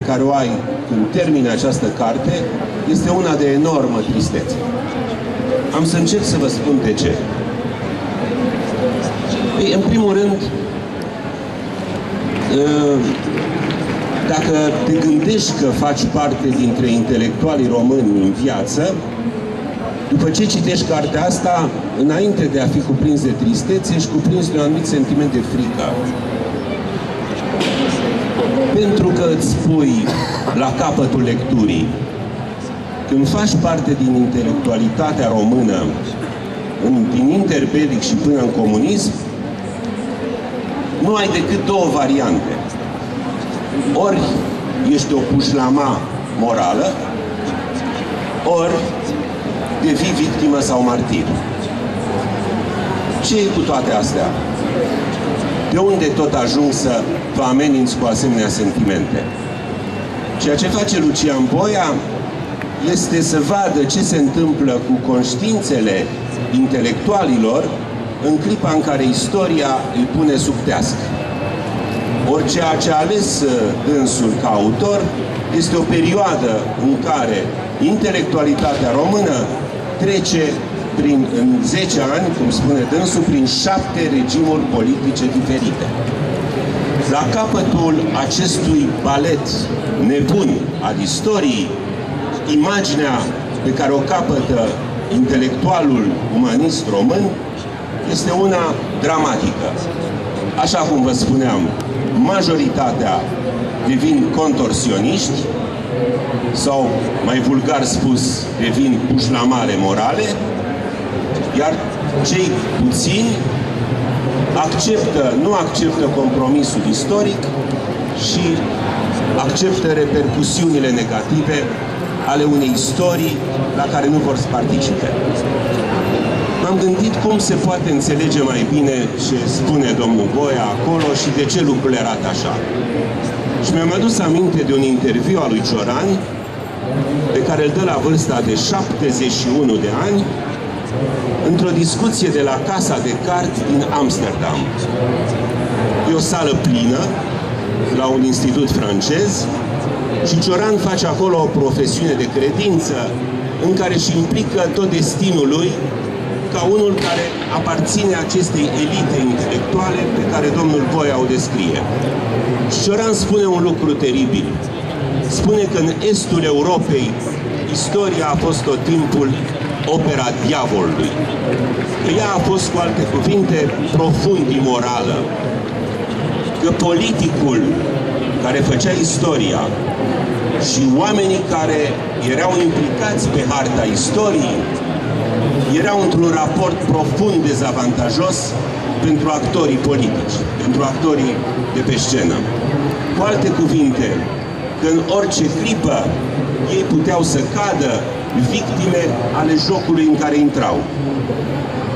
care o ai când termini această carte este una de enormă tristețe. Am să încerc să vă spun de ce. În primul rând, dacă te gândești că faci parte dintre intelectualii români în viață, după ce citești cartea asta, înainte de a fi cuprins de tristețe, ești cuprins de un anumit sentiment de frică. Pentru că îți spui la capătul lecturii, când faci parte din intelectualitatea română, din interbelic și până în comunism, nu ai decât două variante. Ori ești o pușlama morală, ori devii victimă sau martir. Ce e cu toate astea? De unde tot ajung să vă ameninți cu asemenea sentimente? Ceea ce face Lucian Boia este să vadă ce se întâmplă cu conștiințele intelectualilor în clipa în care istoria îi pune sub teasc. Ori ceea ce a ales dânsul ca autor este o perioadă în care intelectualitatea română trece în 10 ani, cum spune dânsul, prin 7 regimuri politice diferite. La capătul acestui balet nebun al istoriei, imaginea pe care o capătă intelectualul umanist român este una dramatică. Așa cum vă spuneam, majoritatea devin contorsioniști sau, mai vulgar spus, devin pușlamare morale, iar cei puțini nu acceptă compromisul istoric și acceptă repercusiunile negative ale unei istorii la care nu vor să participe. M-am gândit cum se poate înțelege mai bine ce spune domnul Boia acolo și de ce lucrurile arată așa. Și mi-am adus aminte de un interviu al lui Cioran, pe care îl dă la vârsta de 71 de ani, într-o discuție de la Casa de Carte din Amsterdam. E o sală plină, la un institut francez, și Cioran face acolo o profesiune de credință în care își implică tot destinul lui ca unul care aparține acestei elite intelectuale pe care domnul Boia o descrie. Și Cioran spune un lucru teribil. Spune că în estul Europei istoria a fost tot timpul opera diavolului. Că ea a fost, cu alte cuvinte, profund imorală. Că politicul care făcea istoria și oamenii care erau implicați pe harta istoriei erau într-un raport profund dezavantajos pentru actorii politici, pentru actorii de pe scenă. Cu alte cuvinte, că în orice clipă ei puteau să cadă victime ale jocului în care intrau.